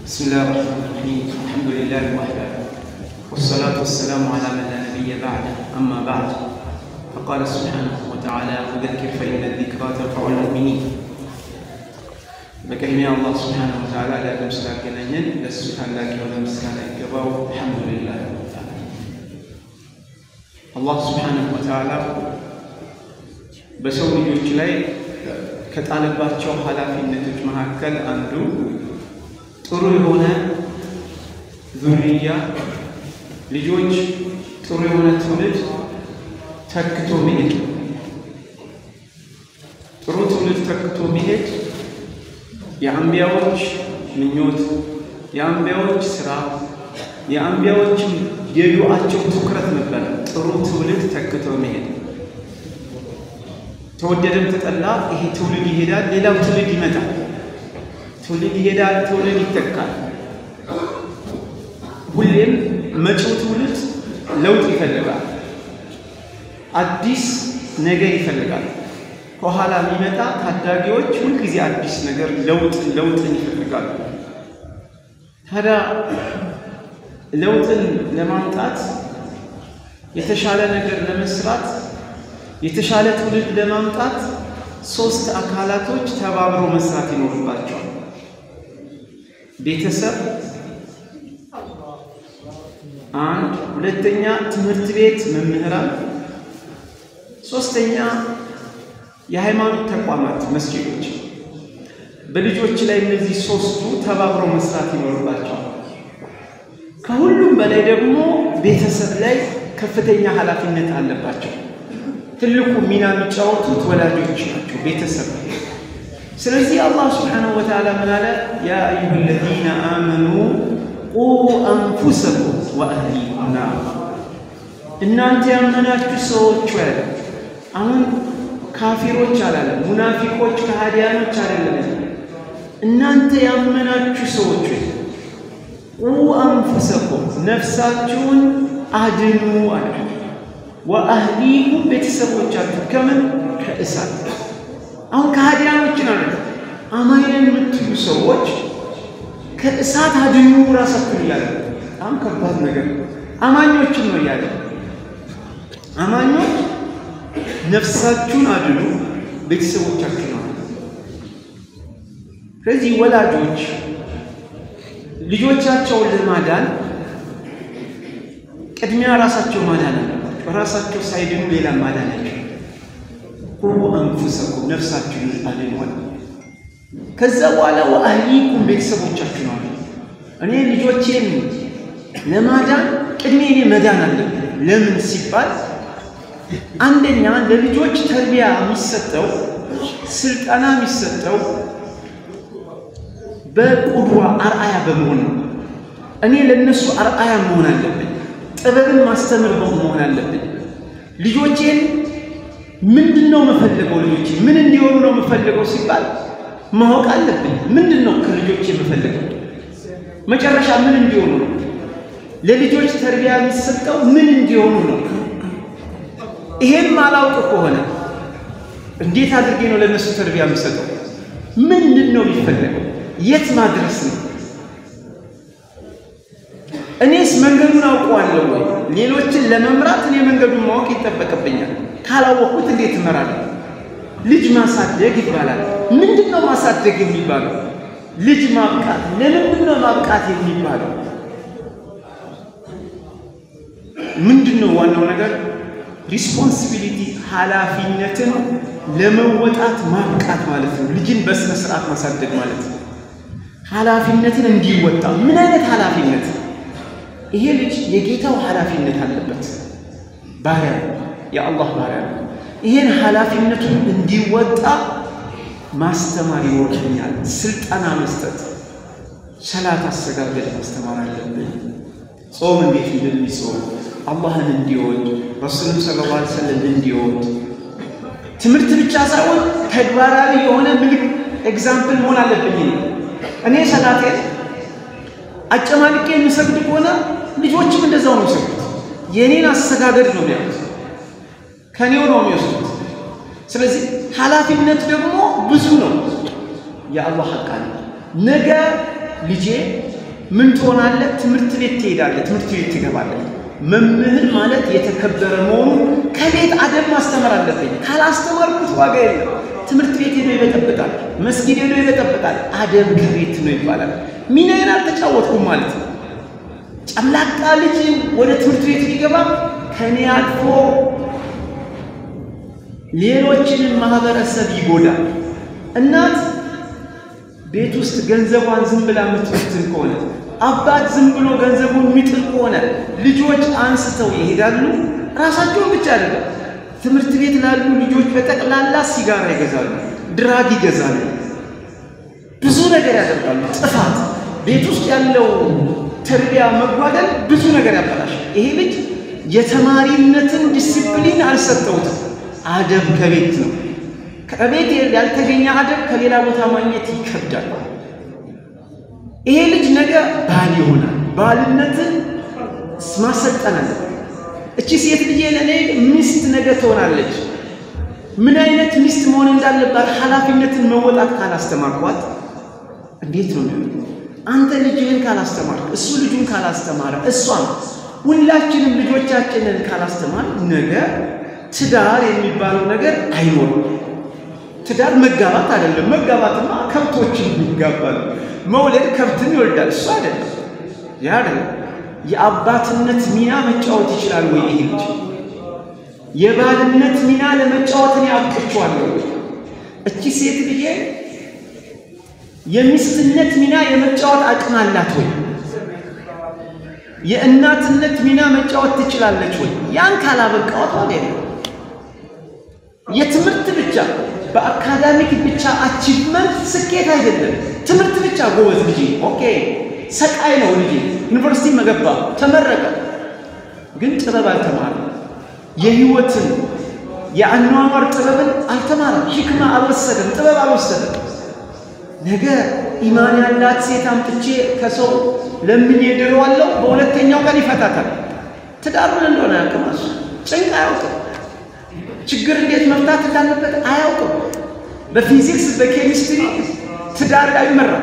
بسم الله الرحمن الرحيم الحمد لله وحده والصلاة والسلام على من لا نبي بعده أما بعد فقال سبحانه وتعالى وذكر فإن الذكرى تنفع المؤمنين بكلمة الله سبحانه وتعالى لا تمسك لنا لسبحان الله ولا يقبل الحمد لله الله سبحانه وتعالى بسوء يجلي كتعلباتشو ኃላፊነቶች መካከል አንዱ ጥሩ የሆነ ذرية ልጆች ጥሩ የሆነ ትውልድ ተክቶ መሄድ ጥሩ ትውልድ ተክቶ መሄድ የአንቢያዎች ምኞት የአንቢያዎች ስራ የአንቢያዎች የዱዓቸው ትኩረት ነበር ጥሩ ትውልድ ተክቶ መሄድ ተወደደም ተጠላ ይሄ ትውልድ ይሄዳል ሌላው ትውልድ ይመጣል ትውልድ ይሄዳል ትውልድ ይተካል ሁሌም መጪው ትውልድ ለውጥ ይፈልጋል አዲስ ነገር ይፈልጋል ከኋላ የሚመጣ ታዳጊዎች ሁሉ ጊዜ አዲስ ነገር ለውጥን ይፈልጋሉ ታዲያ ለውጥን ለማምጣት የተሻለ ነገር ለመስራት የተሻለ ትውልድ ለማምጣት ሶስት አካላቶች ተባብረው መስራት ይኖርባቸዋል ቤተሰብ አንድ ሁለተኛ ትምህርት ቤት መምህራን ሶስተኛ የሃይማኖት ተቋማት መስጊዶች በልጆች ላይ እነዚህ ሶስቱ ተባብረው መስራት ይኖርባቸዋል ከሁሉም በላይ ደግሞ ቤተሰብ ላይ ከፍተኛ ኃላፊነት አለባቸው ትልቁ ሚና የሚጫወቱት ወላጆች ናቸው ቤተሰብ ስለዚህ አላህ Subhanahu Wa Ta'ala ምን አለ ያ አዩሀለዚነ አመኑ ቁ አንፉሰኩም ወአህሊኩም ናር እናንተ ያመናችሁ ሰዎች ወይ አሁን ካፊሮች አላለም ሙናፊቆች ከሃዲያኖች አይደለም እናንተ ያመናችሁ ሰዎች ወይ ቁ አንፉሰኩም ነፍሳችሁን አድኑ አለ ወአህሊኩም ቤተሰቦቻችሁ ከምን ከእሳት አሁን ከሃዲያኖች ነው አማኝን የምትሉ ሰዎች ከእሳት አድኑ ራሳችሁን ይላል በጣም ከባድ ነገር አማኞች ነው ያለ አማኞች ነፍሳችሁን አድኑ ቤተሰቦቻችሁን አድኑ ስለዚህ ወላጆች ልጆቻቸውን ለማዳን ቅድሚያ ራሳቸው ማዳን አለባቸው ራሳቸው ሳይድኑ ሌላ ማዳን አይችሉም ቁ አንፉሰኩም ነፍሳችሁን አድኑ ከዛ በኋላ ወአህሊኩም ቤተሰቦቻችሁን አድኑ እኔ ልጆቼን ለማዳን ቅድሚያ እኔ መዳን አለብኝ ለምን ሲባል አንደኛ ለልጆች ተርቢያ የሚሰጠው ስልጣና የሚሰጠው በቁድዋ አርአያ በመሆን ነው እኔ ለነሱ አርአያ መሆን አለብኝ ጥበብን ማስተማር መሆን አለብኝ ልጆቼን ምንድነው መፈልገው ልጆቼ ምን እንዲሆኑ ነው መፈልገው ሲባል ማወቅ አለብኝ ምንድነው ከልጆቼ መፈልገው መጨረሻ ምን እንዲሆኑ ነው ለልጆች ተርቢያ የሚሰጠው ምን እንዲሆኑ ነው ይሄን ማላውቅ ከሆነ እንዴት አድርጌ ነው ለነሱ ተርቢያ የምሰጠው ምንድነው የሚፈልገው የት ማድረስ ነው እኔስ መንገዱን አውቀዋለሁ ወይ ሌሎችን ለመምራት እኔ መንገዱን ማወቅ ይተበቀብኛል ካላወቁት እንዴት እመራለሁ ልጅ ማሳደግ ይባላል ምንድነው ማሳደግ የሚባለው ልጅ ማብቃት ለምንድነው ማብቃት የሚባለው ምንድነው ዋናው ነገር ሪስፖንሲቢሊቲ ኃላፊነትን ለመወጣት ማብቃት ማለት ነው ልጅን በስነ ስርዓት ማሳደግ ማለት ነው ኃላፊነትን እንዲወጣ ምን አይነት ኃላፊነት ይሄ ልጅ የጌታው ኃላፊነት አለበት ባሪያ የአላህ ባሪያ ይሄን ኃላፊነቱን እንዲወጣ ማስተማር ይወርኛል ስልጣና መስጠት ሰላት አሰጋገድ ማስተማር አለብን ጾም እንዴት እንደሚጾም አላህን እንዲወድ ረሱሉን ሰለላሁ ዐለይሂ ወሰለም እንዲወድ ትምህርት ብቻ ሳይሆን ተግባራዊ የሆነ ምልክ ኤግዛምፕል መሆን አለብኝ እኔ ሰላቴን አጨማልቄ የምሰግድ ከሆነ ልጆችም እንደዛው ነው የሚሰግዱት የኔን አሰጋገድ ነው የሚያዩት ከኔው ነው የሚወስዱት ስለዚህ ኃላፊነት ደግሞ ብዙ ነው የአላህ ሐቅ ነገ ልጄ ምን ትሆናለህ? ትምህርት ቤት ትሄዳለህ፣ ትምህርት ቤት ትገባለህ። መምህር ማለት የተከበረ መሆኑን ከቤት አደብ ማስተማር አለብኝ። ካላስተማርኩት ዋጋ የለም። ትምህርት ቤት ሄዶ ይበጠብጣል፣ መስጊድ ሄዶ ይበጠብጣል። አደብ ከቤት ነው ይባላል። ሚናዬን አልተጫወትኩም ማለት ነው። ጨምላቃ ልጅ ወደ ትምህርት ቤት ሊገባ ከኔ አልፎ ሌሎችንም ማህበረሰብ ይጎዳል። እናት ቤት ውስጥ ገንዘቧን ዝም ብላ የምትወስድ ከሆነ አባት ዝም ብሎ ገንዘቡን የሚጥል ከሆነ ልጆች አንስተው ይሄዳሉ። ራሳቸውን ብቻ አይደለም ትምህርት ቤት ላሉ ልጆች በጠቅላላ ሲጋራ ይገዛሉ፣ ድራግ ይገዛሉ፣ ብዙ ነገር ያደርጋሉ። ጥፋት ቤት ውስጥ ያለው ተርቢያ መጓደል ብዙ ነገር ያበላሻል። ይሄ ልጅ የተማሪነትን ዲሲፕሊን አልሰጠውትም። አደብ ከቤት ነው። ከቤት ያልተገኘ አደብ ከሌላ ቦታ ማግኘት ይከብዳል። ይሄ ልጅ ነገ ባል ይሆናል። ባልነትን ማሰልጠን አለበት። እቺ ሴት ልጅ ለኔ ሚስት ነገ ትሆናለች። ምን አይነት ሚስት መሆን እንዳለባት ኃላፊነትን መወጣት ካላስተማርኳት እንዴት ነው? አንተ ልጅህን ካላስተማር፣ እሱ ልጁን ካላስተማረ፣ እሷም ሁላችንም ልጆቻችንን ካላስተማር ነገ ትዳር የሚባለው ነገር አይኖርም። ትዳር መጋባት አይደለም። መጋባትማ ከብቶችን ይጋባሉ። መውለድ ከብትን ይወልዳል። እሱ አይደለም። ያ አይደለም። የአባትነት ሚና መጫወት ይችላል ወይ? ይሄ ልጅ የባልነት ሚና ለመጫወት ነው ያብቅቷለሁ። እቺ ሴት ልጅ የሚስትነት ሚና የመጫወት አቅም አላት ወይ? የእናትነት ሚና መጫወት ትችላለች ወይ? ያን ካላበቃት ማለት ነው። የትምህርት ብቻ በአካዳሚክ ብቻ አቺቭመንት ስኬት አይደለም። ትምህርት ብቻ ጎበዝ ልጅ ኦኬ፣ ሰቃይ ነው ልጅ ዩኒቨርሲቲ መገባ ተመረቀ፣ ግን ጥበብ አልተማረም። የህይወትን የአኗኗር ጥበብን አልተማረም። ሕክማ አልወሰደም፣ ጥበብ አልወሰደም። ነገ ኢማን ያላት ሴት አምጥቼ ከሰው ለምን ይደረዋለው? በሁለተኛው ቀን ይፈታታል። ትዳር ምን እንደሆነ አያውቅም። እሱ ጭንቅ አያውቅም። ችግር እንዴት መፍታት እንዳለበት አያውቅም። በፊዚክስ በኬሚስትሪ ትዳር አይመራም።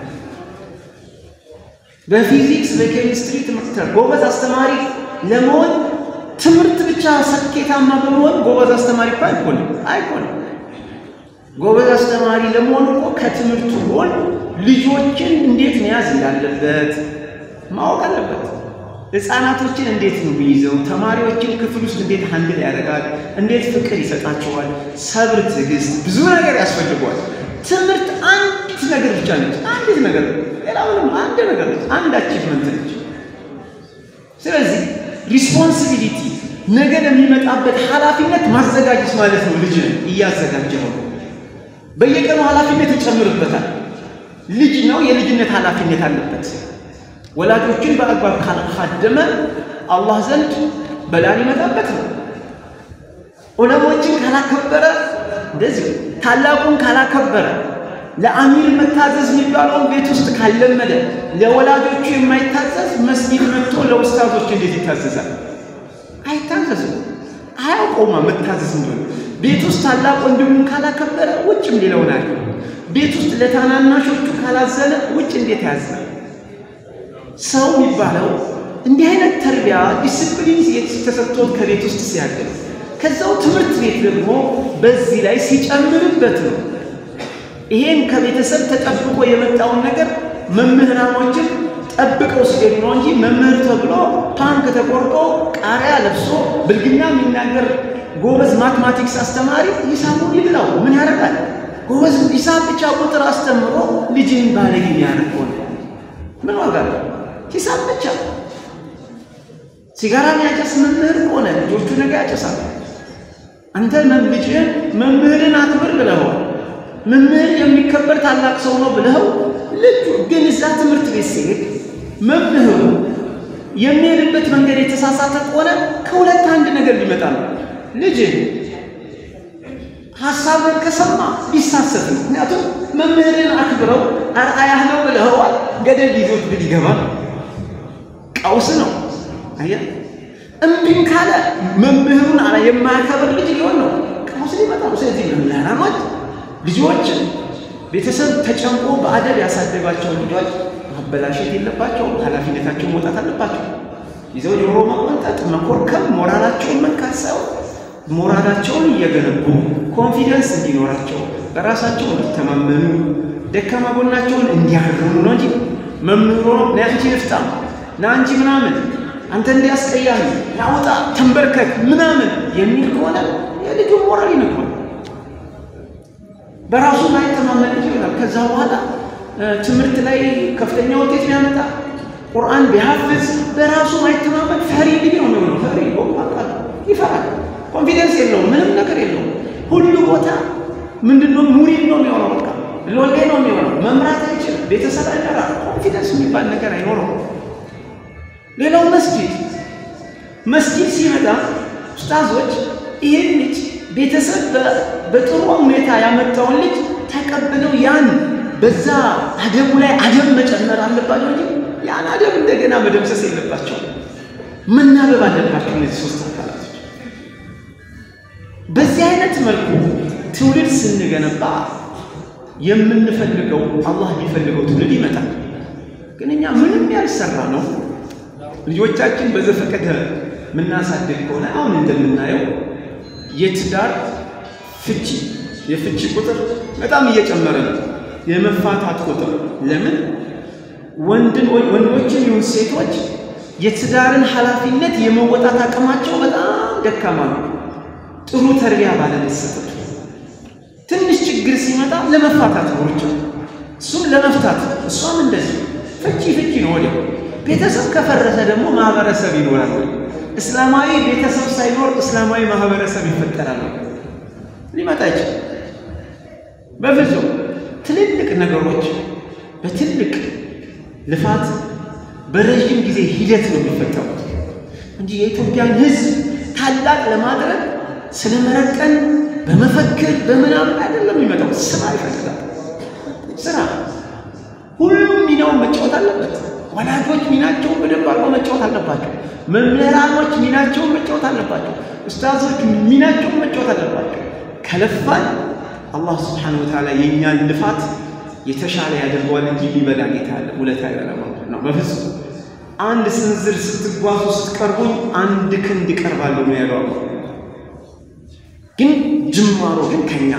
በፊዚክስ በኬሚስትሪ ትምህርት ጎበዝ አስተማሪ ለመሆን ትምህርት ብቻ ስኬታማ በመሆን ጎበዝ አስተማሪ አይሆንም። ጎበዝ አስተማሪ ለመሆን እኮ ከትምህርቱ ጎን ልጆችን እንዴት መያዝ እንዳለበት ማወቅ አለበት። ህፃናቶችን እንዴት ነው የሚይዘው? ተማሪዎችን ክፍል ውስጥ እንዴት ሃንድል ያደርጋል? እንዴት ፍቅር ይሰጣቸዋል? ሰብር፣ ትዕግስት፣ ብዙ ነገር ያስፈልገዋል። ትምህርት አንዲት ነገር ብቻ ነች። አንዲት ነገር ሌላውንም አንድ ነገር ነች። አንድ አቺቭመንት ነች። ስለዚህ ሪስፖንሲቢሊቲ ነገ ለሚመጣበት ኃላፊነት ማዘጋጀት ማለት ነው። ልጅ እያዘጋጀው ነው። በየቀኑ ኃላፊነት ይጨምርበታል። ልጅ ነው፣ የልጅነት ኃላፊነት አለበት። ወላጆችን በአግባብ ካላደመ አላህ ዘንድ በላን ይመጣበት ነው። ዑለሞችን ካላከበረ እንደዚህ ታላቁን ካላከበረ ለአሚር መታዘዝ የሚባለውን ቤት ውስጥ ካለመደ ለወላጆቹ የማይታዘዝ መስጊድ መጥቶ ለኡስታዞች እንዴት ይታዘዛል? አይታዘዝም። አያውቀውማ መታዘዝ እንደሆነ። ቤት ውስጥ ታላቅ ወንድሙን ካላከበረ ውጭም ሌላውን አለ። ቤት ውስጥ ለታናናሾቹ ካላዘነ ውጭ እንዴት ያዝናል? ሰው የሚባለው እንዲህ አይነት ተርቢያ ዲሲፕሊን ተሰጥቶት ከቤት ውስጥ ሲያገኝ ከዛው ትምህርት ቤት ደግሞ በዚህ ላይ ሲጨምርበት ነው። ይሄን ከቤተሰብ ተጠብቆ የመጣውን ነገር መምህራኖችን ጠብቀው ሲገኙ ነው እንጂ መምህር ተብሎ ፓንክ ተቆርጦ ቃሪያ ለብሶ ብልግና የሚናገር ጎበዝ ማትማቲክስ አስተማሪ ሂሳቡን ይብላው ምን ያደርጋል? ጎበዝ ሂሳብ ብቻ ቁጥር አስተምሮ ልጅን ባለጌ ያደርገው ምን ዋጋ አለው? ሂሳብ ብቻ። ሲጋራ የሚያጨስ መምህር ሆነ ልጆቹ ነገ ያጨሳሉ። አንተ ልጅህን መምህርን አክብር ብለኸው መምህር የሚከበር ታላቅ ሰው ነው ብለኸው ልጁ ግን እዛ ትምህርት ቤት ሲሄድ መምህሩ የሚሄድበት መንገድ የተሳሳተ ከሆነ ከሁለት አንድ ነገር ሊመጣ ነው። ልጅ ሐሳብን ከሰማ ሊሳሳት ነው። ምክንያቱም መምህርን አክብረው አርአያህ ነው ብለኸዋል። ገደል ይዞት ቢገባ ቀውስ ነው። አየህ እምቢም ካለ መምህሩን የማያከብር ልጅ ሊሆን ነው። ቀውስ ሊመጣ ነው። ስለዚህ መምህራኖች ልጆች ቤተሰብ ተጨንቆ በአደብ ያሳደጋቸው ልጆች መበላሸት የለባቸውም። ኃላፊነታቸውን መውጣት አለባቸው። ይዘው ጆሮ መቆንጠጥ፣ መኮርከም፣ ሞራላቸውን መንካት ሳይሆን ሞራላቸውን እየገነቡ ኮንፊደንስ እንዲኖራቸው በራሳቸው እንዲተማመኑ ደካማ ጎናቸውን እንዲያርሙ ነው እንጂ መምህሮ ናንቺ ይፍታም ናንቺ ምናምን አንተ እንዲያስቀያሚ ያውጣ ተንበርከክ ምናምን የሚል ከሆነ የልጁ ሞራል ይነካል። በራሱ ላይ ተማመን ይችላል። ከዛ በኋላ ትምህርት ላይ ከፍተኛ ውጤት ቢያመጣ ቁርአን ቢሐፍዝ በራሱ ላይ ተማመን ፈሪ ልጅ ነው ነው ፈሪ ወጣት ይፈራል። ኮንፊደንስ የለውም፣ ምንም ነገር የለውም። ሁሉ ቦታ ምንድነው ሙሪድ ነው የሚሆነው፣ በቃ ሎሌ ነው የሚሆነው። መምራት አይችልም፣ ቤተሰብ አይመራ፣ ኮንፊደንስ የሚባል ነገር አይኖረው። ሌላው መስጂድ ሲመጣ ኡስታዞች ይሄን ልጅ ቤተሰብ በጥሩ ሁኔታ ያመጣውን ልጅ ተቀብለው ያን በዛ አደቡ ላይ አደብ መጨመር አለባቸው እንጂ ያን አደብ እንደገና መደምሰስ የለባቸው። መናበብ አለባቸው እነዚህ ሶስት አካላቶች። በዚህ አይነት መልኩ ትውልድ ስንገነባ የምንፈልገው አላህ የሚፈልገው ትውልድ ይመጣል። ግን እኛ ምንም ያልሰራ ነው ልጆቻችን በዘፈቀደ ምናሳድግ ከሆነ አሁን እንደምናየው የትዳር የፍቺ ቁጥር በጣም እየጨመረ ነው። የመፋታት ቁጥር ለምን ወንዶችም ይሁን ሴቶች የትዳርን ኃላፊነት የመወጣት አቅማቸው በጣም ደካማ ነው። ጥሩ ተርቢያ ባለመሰጠት ትንሽ ችግር ሲመጣ ለመፋታት ወርጭ እሱም ለመፍታት እሷም እንደዚህ ፍቺ ነው ወዲያው። ቤተሰብ ከፈረሰ ደግሞ ማህበረሰብ ይኖራል። እስላማዊ ቤተሰብ ሳይኖር እስላማዊ ማህበረሰብ ይፈጠራል ሊመጣ ይችላል። በፍጹም ትልልቅ ነገሮች በትልቅ ልፋት በረጅም ጊዜ ሂደት ነው የሚፈጠሩት እንጂ የኢትዮጵያን ሕዝብ ታላቅ ለማድረግ ስለመረቀን በመፈክር በምናምን አይደለም የሚመጣው። ስራ ይፈልጋል። ስራ ሁሉም ሚናውን መጫወት አለበት። ወላጆች ሚናቸውን በደንብ አድርገው መጫወት አለባቸው። መምህራኖች ሚናቸውን መጫወት አለባቸው። ኡስታዞች ሚናቸውን መጫወት አለባቸው። ከለፋን አላህ ሱብሓነሁ ወተዓላ የኛን ልፋት የተሻለ ያደርገዋል እንጂ ሊበላ ጌታ አለ ሁለት አይበላም ነው። በፍጹም አንድ ስንዝር ስትጓዙ ስትቀርቡኝ አንድ ክንድ ይቀርባለሁ ነው ያለው። ግን ጅማሮ ግን ከኛ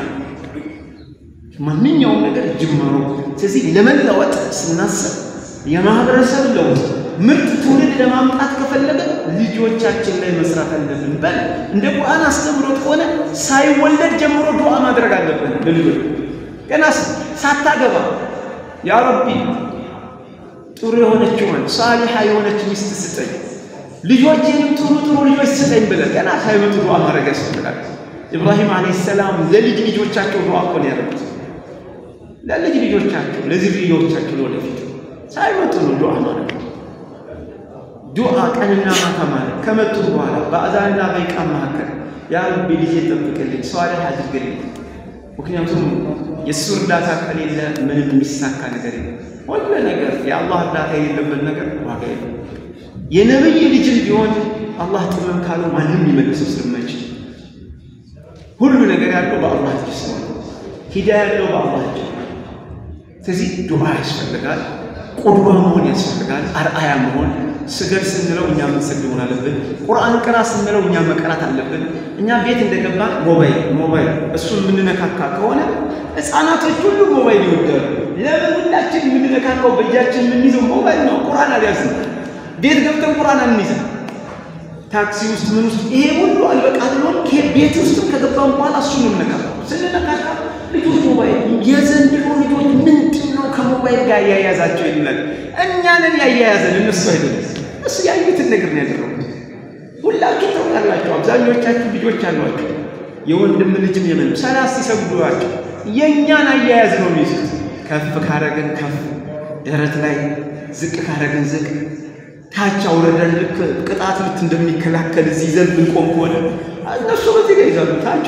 ማንኛውም ነገር ጅማሮ። ስለዚህ ለመለወጥ ስናስብ የማህበረሰብ ለውጥ ምርጥ ትውልድ ለማምጣት ከፈለገ ልጆቻችን ላይ መስራት አለብን። በል እንደ ቁርአን አስተምሮት ከሆነ ሳይወለድ ጀምሮ ዱዓ ማድረግ አለብን። ለልጆች ገና ሳታገባ ያ ረቢ ጥሩ የሆነችውን ሳሊሃ የሆነች ሚስት ስጠኝ፣ ልጆቼንም ጥሩ ልጆች ስጠኝ ብለህ ገና ሳይመጡ ዱዓ ማድረግ ያስፈልጋል። ኢብራሂም አለይሂ ሰላም ለልጅ ልጆቻቸው ዱዓ እኮ ነው ያደረጉት። ለልጅ ልጆቻቸው ለዝርዮቻቸው ለወደፊት ሳይመጡ ነው ዱዓ ማለት። ዱዓ ቀንና ማታ ማለት ከመጡ በኋላ በአዛንና በኢቃም መካከል ያ ረቢ ልጄ ጠብቅልኝ፣ ሷሊህ አድርግልኝ። ምክንያቱም የእሱ እርዳታ ከሌለ ምንም የሚሳካ ነገር የለም። ሁሉ ነገር የአላህ እርዳታ የሌለበት ነገር ዋጋ የለም። የነብይ ልጅም ቢሆን አላህ ጥመም ካለው ማንም ሊመልሰው ስለማይችል ሁሉ ነገር ያለው በአላህ እጅ ነው። ሂዳያ ያለው በአላህ እጅ። ስለዚህ ዱዓ ያስፈልጋል፣ ቁርባ መሆን ያስፈልጋል፣ አርአያ መሆን። ስገድ ስንለው እኛ መስገድ መሆን አለብን። ቁርአን ቅራ ስንለው እኛ መቅራት አለብን። እኛ ቤት እንደገባን ሞባይል እሱን የምንነካካ ከሆነ ህፃናቶች ሁሉ ሞባይል ይወዳሉ። ለምን? ሁላችን የምንነካካው በእጃችን የምንይዘው ሞባይል ነው። ቁርአን አልያዝም። ቤት ገብተን ቁርአን አንይዝም። ታክሲ ውስጥ ምን ውስጥ ይሄ ሁሉ አልበቃት ነው። ቤት ውስጥ ከገባን በኋላ እሱን እንነካካው። ስንነካካ ልጆች ሞባይል የዘንድሮ ልጆች ምንድነው ከሞባይል ጋር ያያያዛቸው ይላል። እኛንን ያያያዘን እነሱ አይደለም። እሱ ያዩትን ነገር ነው ያደረጉት። ሁላችሁ ታውቃላችሁ። አብዛኞቻችሁ ልጆች አሏችሁ። የወንድም ልጅም የምን ሰላስ ሲሰግዱዋቸው የኛን አያያዝ ነው የሚይዙት። ከፍ ካረግን ከፍ፣ ደረት ላይ ዝቅ ካረግን ዝቅ፣ ታች አውረደን ልክ ቅጣት ምት እንደሚከላከል እዚህ ዘንድ ቆም ከሆነ እነሱ በዚህ ጋር ይዛሉ። ታች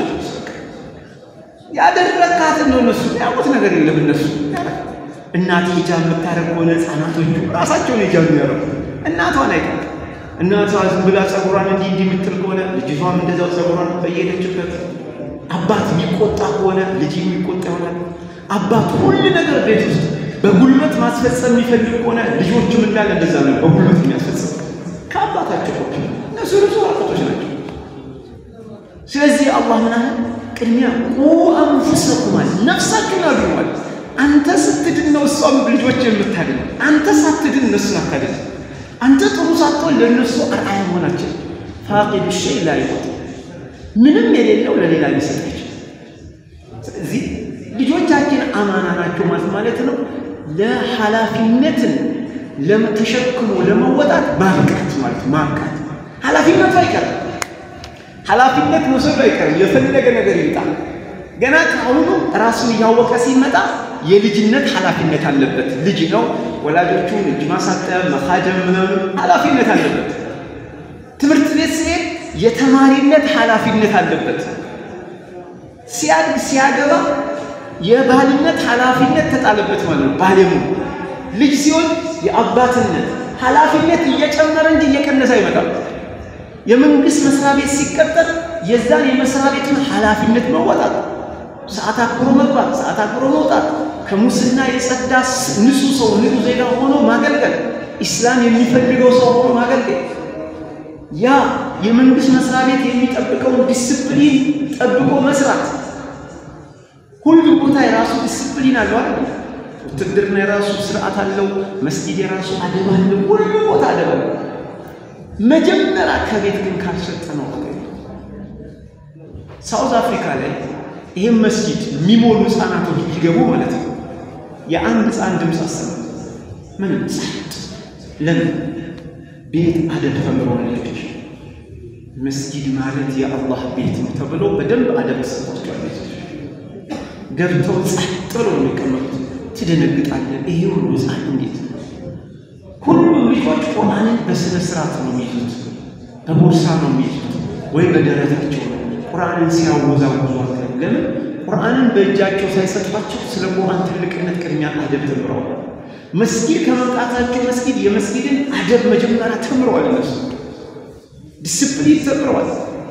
ያደረካትን ነው እነሱ ያውቁት ነገር የለም። እነሱ እናት ሂጃብ የምታረግ ሆነ ህፃናቶቹ ራሳቸውን ሂጃብ የሚያረጉ እናቷን አይቀር። እናቷ ዝም ብላ ጸጉሯን እንዲህ የምትል ከሆነ ልጅቷም እንደዛው ጸጉሯን በየሄደችበት። አባት የሚቆጣ ከሆነ ልጅ የሚቆጣ ይሆናል። አባት ሁሉ ነገር ቤት ውስጥ በጉልበት ማስፈጸም የሚፈልግ ሆነ ልጆቹም እንዳለ እንደዛ ነው በጉልበት የሚያስፈጽም ከአባታቸው ኮፒ እነሱ ራሳቸው ናቸው። ስለዚህ አላህ ምን አለ ቅድሚያ አንፉሰኩም ነፍሳችሁን አድኗል። አንተ ስትድን ነው እሷም ልጆች የምታድን አንተ ሳትድን እነሱን አታድን። አንተ ጥሩ ሳትሆን ለነሱ አርአያ መሆናችን ፋቂድ ሸይ ላይ ምንም የሌለው ለሌላ ሊሰጣቸው። ስለዚህ ልጆቻችን አማና ናቸው ማለት ነው። ለኃላፊነትን ለተሸክሙ ለመወጣት ማብቃት ማለት ማብቃት ኃላፊነቱ አይቀርም። ኃላፊነት መውሰዱ አይቀርም። የፈለገ ነገር ይምጣ ገና ከአሁኑ ራሱን እያወቀ ሲመጣ የልጅነት ኃላፊነት አለበት። ልጅ ነው ወላጆቹን እጅ ማሳጠብ መኻደም ምናምን ኃላፊነት አለበት። ትምህርት ቤት ሲሄድ የተማሪነት ኃላፊነት አለበት። ሲያድግ ሲያገባ የባልነት ኃላፊነት ተጣለበት ማለት ነው። ባለሙ ልጅ ሲሆን የአባትነት ኃላፊነት እየጨመረ እንጂ እየቀነሰ አይመጣም። የመንግስት መስሪያ ቤት ሲቀጠር የዛን የመስሪያ ቤቱን ኃላፊነት መወጣት፣ ሰዓት አክብሮ መግባት፣ ሰዓት አክብሮ መውጣት፣ ከሙስና የጸዳ ንጹህ ሰው ንጹህ ዜጋ ሆኖ ማገልገል፣ ኢስላም የሚፈልገው ሰው ሆኖ ማገልገል፣ ያ የመንግስት መስሪያ ቤት የሚጠብቀው ዲሲፕሊን ጠብቆ መስራት። ሁሉ ቦታ የራሱ ዲሲፕሊን አለው አይደል? ውትድርና የራሱ ስርዓት አለው፣ መስጊድ የራሱ አደብ አለው፣ ሁሉ ቦታ አደብ አለው። መጀመሪያ ከቤት ግን ካልሰጠነው ሳውዝ አፍሪካ ላይ ይሄን መስጊድ የሚሞሉ ህፃናቶች ቢገቡ ማለት ነው የአንድ ህፃን ድምፅ አሰማ ምን ጸጥ ለምን ቤት አደብ ተምረው ልጆች መስጊድ ማለት የአላህ ቤት ነው ተብሎ በደንብ አደብ ተሰጥቷቸዋል። ገብተው ጸጥ ብለው የሚቀመጡት ትደነግጣለህ። ይሄ ሁሉ ህፃን እንዴት ሁሉም ልጆች ቁርአንን በስነ ስርዓት ነው የሚይዙት፣ በቦርሳ ነው የሚይዙት ወይ በደረታቸው ነው ቁርአንን ሲያወዛውዙ ለምን ቁርአንን በእጃቸው ሳይሰጧቸው ስለ ቁርአን ትልቅነት ቅድሚያ አደብ ተምረዋል። መስጊድ ከመምጣታቸው መስጊድ የመስጊድን አደብ መጀመሪያ ተምረዋል። እነሱ ዲሲፕሊን ተምረዋል።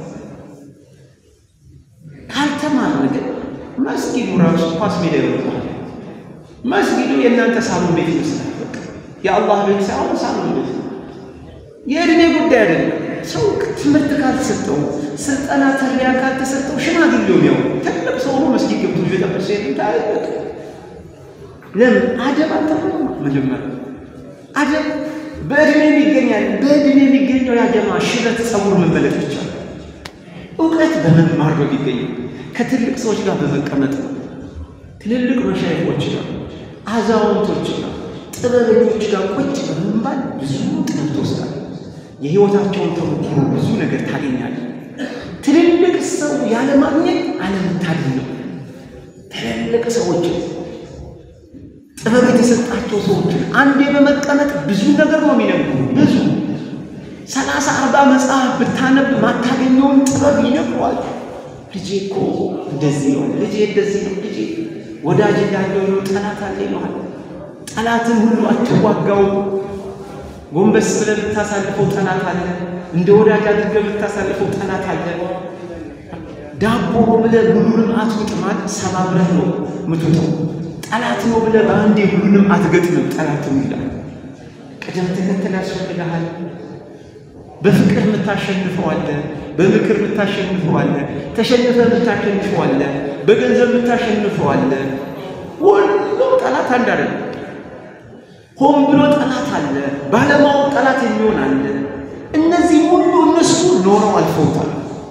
ካልተማርን ግን መስጊዱ ራሱ ኳስ ሜዳ ይሆናል። መስጊዱ የእናንተ ሳሎን ቤት ይመስላል። የአላህ ቤት ሳይሆን ሳሎን ቤት። የእድሜ ጉዳይ አይደለም። ሰው ትምህርት ካልተሰጠው ስልጠና ተርቢያ ካልተሰጠው ሽማግሌው ነው ትልቅ ሰው ነው መስጊድ ገብቶ ሊጠብቅ ሲሄድ ታይበት። ለምን አደብ አልተማረም? መጀመሪያ አደብ በእድሜ ይገኛል። በእድሜ የሚገኘው ያጀማ ሽበት ጸጉር መመለጥ ብቻ ነው። እውቀት በመማር ነው የሚገኘው። ከትልቅ ሰዎች ጋር በመቀመጥ ነው። ትልልቅ መሻይኾች ጋር አዛውንቶች ጋር ጥበበኞች ጋር ቁጭ በመባል ብዙ ጥበብ ትወስዳለህ። የህይወታቸውን ተሞክሮ ብዙ ነገር ታገኛለህ። ትልልቅ ሰው ያለ ማግኘት አለመታደል ነው። ትልልቅ ሰዎች ጥበብ የተሰጣቸው ሰዎች አንዴ በመቀመጥ ብዙ ነገር ነው የሚነግሩ። ብዙ 30-40 መጽሐፍ ብታነብ ማታገኘውን ጥበብ ይነግሯል። ልጄ እኮ እንደዚህ ነው፣ ልጄ እንደዚህ ነው፣ ልጄ ወዳጅ እንዳለው ነው፣ ጠላት አለ ይለዋል። ጠላትን ሁሉ አትዋጋው። ጎንበስ ብለህ ብታሳልፈው ጠላት አለ። እንደ ወዳጅ አድርገህ ብታሳልፈው ጠላት አለ። ዳቦ ብለህ ሁሉንም አትውጥማል፣ ሰባብረህ ነው የምትውጠው። ጠላት ነው ብለህ በአንዴ ሁሉንም አትገጥምም፣ ጠላትም ይላል። ቅደም ተከተል ያስፈልግሃል። በፍቅር የምታሸንፈው አለ፣ በምክር የምታሸንፈው አለ፣ ተሸንፈህ የምታሸንፈው አለ፣ በገንዘብ የምታሸንፈው አለ። ሁሉም ጠላት አንድ አይደለም። ሆን ብሎ ጠላት አለ፣ ባለማወቅ ጠላት የሚሆን አለ። እነዚህ ሁሉ እነሱ ኖረው አልፈውታል።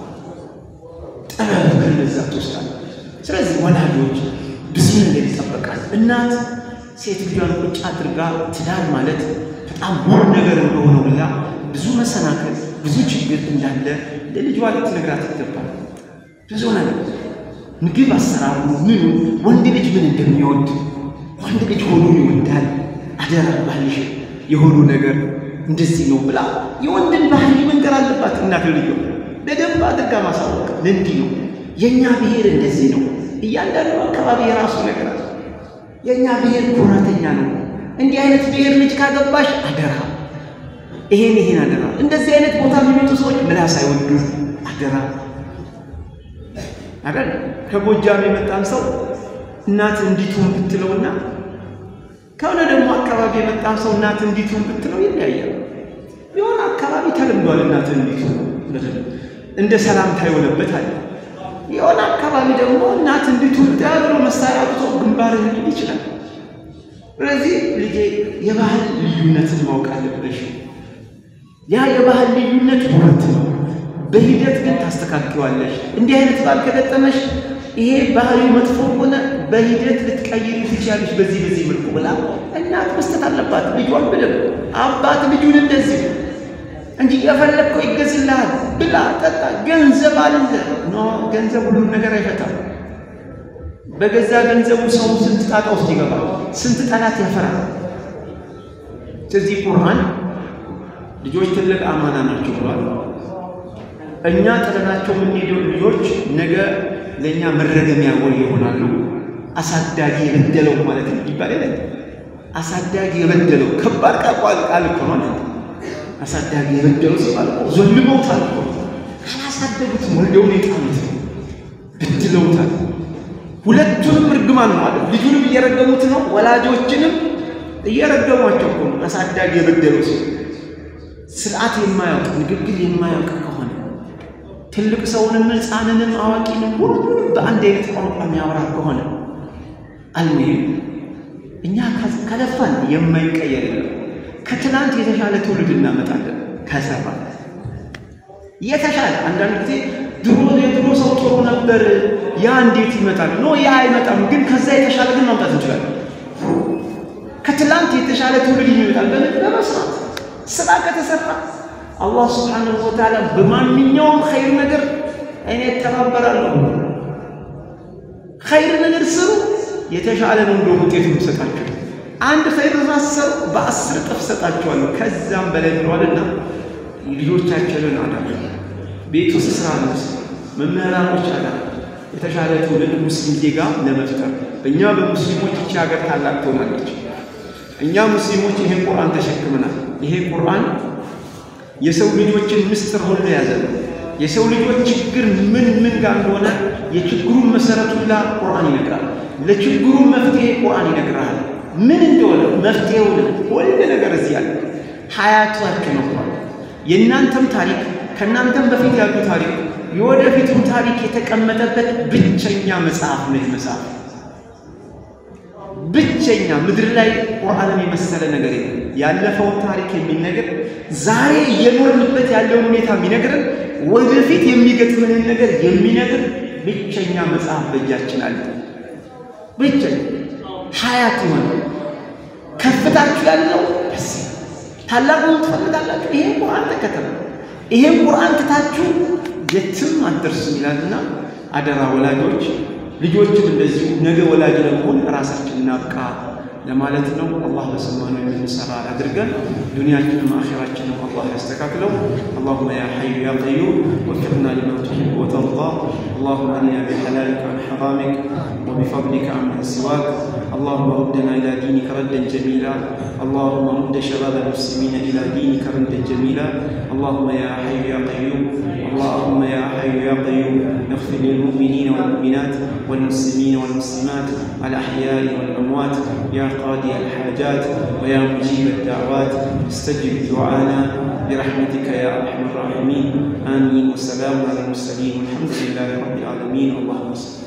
ጠላት ከነዛ ትወስዳለህ። ስለዚህ ወላጆች ብዙ ነገር ይጠበቃል። እናት ሴት ልጇን ቁጭ አድርጋ ትዳር ማለት በጣም ውብ ነገር እንደሆነ ሁላ ብዙ መሰናክል ብዙ ችግር እንዳለ ለልጇ ልትነግራት ይገባል። ብዙ ነገር ምግብ አሰራሩ ምኑ ወንድ ልጅ ምን እንደሚወድ ወንድ ልጅ ሆዱን ይወዳል። አደራ ባህልሽ የሆኑ ነገር እንደዚህ ነው ብላ የወንድን ባህል መንገር አለባት። እናት ልጇ በደንብ አድርጋ ማሳወቅ ለእንዲህ ነው የኛ ብሔር እንደዚህ ነው። እያንዳንዱ አካባቢ የራሱ ነገር አለ። የኛ ብሔር ኩራተኛ ነው። እንዲህ አይነት ብሔር ልጅ ካገባሽ አደራ ይሄን አደራ። እንደዚህ አይነት ቦታ የሚመጡ ሰዎች ምላስ አይወዱ አደራ አይደል? ከጎጃም የመጣን ሰው እናት እንዲቱን ብትለውና ከሆነ ደግሞ አካባቢ የመጣ ሰው እናት እንዲቱን ብትለው ይለያያል። የሆነ አካባቢ ተለምዷል እናት እንዲቱ እንደ ሰላምታ የሆነበት አለ። የሆነ አካባቢ ደግሞ እናት እንዲቱ ብሎ መሳሪያ አውጥቶ ግንባርን ሊል ይችላል። ስለዚህ ልጄ የባህል ልዩነትን ማወቅ አለብሽ። ያ የባህል ልዩነት ውበት ነው። በሂደት ግን ታስተካክለዋለሽ። እንዲህ አይነት ባል ከገጠመሽ ይሄ ባህሪ መጥፎ ሆነ በሂደት ልትቀይሪ ትችያለሽ። በዚህ መልኩ ብላ እናት መስጠት አለባት ልጇን ብለው አባት ልጁን እንደዚህ እንጂ የፈለከው ይገዝልሃል ብላ ጠጣ ገንዘብ አለ ነው። ገንዘብ ሁሉ ነገር አይፈታም። በገዛ ገንዘቡ ሰው ስንት ጣጣ ውስጥ ይገባል፣ ስንት ጠላት ያፈራል። ስለዚህ ቁርአን ልጆች ትልቅ አማና ናቸው ብሏል። እኛ ጥለናቸው የምንሄደው ልጆች ነገ ለኛ መረገሚያ ወል ይሆናሉ። አሳዳጊ የበደለው ማለት ይባላል። አሳዳጊ የበደለው ከባድ ቃል እኮ ነው። አሳዳጊ የበደለው ሲባል ዘልመውታል እኮ ካላሳደጉት ወልደው ይጣሉት በድለውታል። ሁለቱንም እርግማን ነው አይደል? ልጁንም እየረገሙት ነው፣ ወላጆችንም እየረገሟቸው እኮ ነው። አሳዳጊ የበደለው ሲል ስርዓት የማያውቅ ንግግር የማያውቅ ከሆነ ትልቅ ሰውንም ሕፃንንም አዋቂንም ሁሉንም በአንድ አይነት ቋንቋ የሚያወራ ከሆነ አልሙሂም እኛ ከለፋን የማይቀየር የለም። ከትናንት የተሻለ ትውልድ እናመጣለን ከሰራ የተሻለ። አንዳንድ ጊዜ የድሮ ሰው ጥሩ ነበር ያ እንዴት ይመጣል? ኖ ያ አይመጣም፣ ግን ከዛ የተሻለ ግን ማምጣት እንችላለን። ከትናንት የተሻለ ትውልድ ይመጣል በመስራት ስራ ከተሰራ አላህ ሱብሓነሁ ወተዓላ በማንኛውም ኸይር ነገር እኔ ተባበራለሁ። ኸይር ነገር ስሩ የተሻለ ነው እንደው ውጤቱን ሰጣችሁ። አንድ ኸይር ራስሰሩ በ10 እጥፍ ሰጣችኋለሁ ከዛም በላይ ብለዋልና ልጆቻችንን አዳሩ። ቤት ውስጥ ስራ ነው መምህራኖች አዳሩ። የተሻለ ትውልድ ሙስሊም ዜጋ ለመፍጠር እኛ በሙስሊሞች እቺ ሀገር ታላቅ ትሆናለች። እኛ ሙስሊሞች ይሄን ቁርአን ተሸክመናል። ይሄ ቁርአን የሰው ልጆችን ምስጢር ሁሉ ያዘ። የሰው ልጆች ችግር ምን ጋር እንደሆነ የችግሩን መሰረት ሁሉ ቁርአን ይነግራል። ለችግሩ መፍትሄ ቁርአን ይነግራል። ምን እንደሆነ መፍትሄው ሁሉ ነገር እዚህ ያለ ሐያታችን ነው። የእናንተም ታሪክ ከእናንተም በፊት ያሉ ታሪክ የወደፊቱ ታሪክ የተቀመጠበት ብቸኛ መጽሐፍ ነው። መጽሐፍ ብቸኛ ምድር ላይ ቁርአንን የመሰለ ነገር የለም። ያለፈውን ታሪክ የሚነግር ዛሬ የኖርንበት ያለውን ሁኔታ የሚነግረን ወደፊት የሚገጥመንን ነገር የሚነግር ብቸኛ መጽሐፍ በእጃችን አለ። ብቸኛ ሐያት ይሆን ከፍታችሁ ያለው ታላቁን ትፈልጋላችሁ። ይሄን ቁርአን ተከተሉ። ይሄን ቁርአን ትታችሁ የትም አትደርሱም ይላልና አደራ ወላጆች ልጆችም እንደዚሁ ነገ ወላጅ ለመሆን ራሳችንን እናብቃ ለማለት ነው። አላህ በሰማነው የምንሰራ አድርገን ዱንያችንም አኺራችንም አላህ ያስተካክለው። اللهم يا حي يا قيوم وفقنا لما تحب وترضى. اللهم اننا بحلالك عن حرامك وبفضلك عمن سواك. اللهم ردنا الى دينك ردا جميلا. اللهم رد شباب المسلمين الى دينك ردا جميلا. اللهم يا حي يا قيوم اللهم يا حي يا قيوم اغفر للمؤمنين والمؤمنات والمسلمين والمسلمات الأحياء والأموات يا قاضي الحاجات ويا مجيب الدعوات استجب دعانا برحمتك يا أرحم الراحمين. آمين. والسلام على المرسلين والحمد لله رب العالمين. اللهم صل